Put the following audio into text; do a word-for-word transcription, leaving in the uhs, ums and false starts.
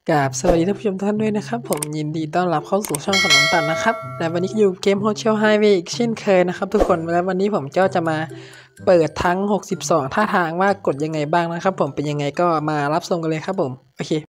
กราบสวัสดีท่านผู้ชมทุกท่านด้วยนะครับผมยินดีต้อนรับเข้าสู่ช่องขนมตัดนะครับและวันนี้อยู่เกม Hotel Highway อีกเช่นเคยนะครับทุกคนและวันนี้ผมก็จะมาเปิดทั้งหกสิบสองท่าทางว่ากดยังไงบ้างนะครับผมเป็นยังไงก็มารับชมกันเลยครับผมโอเค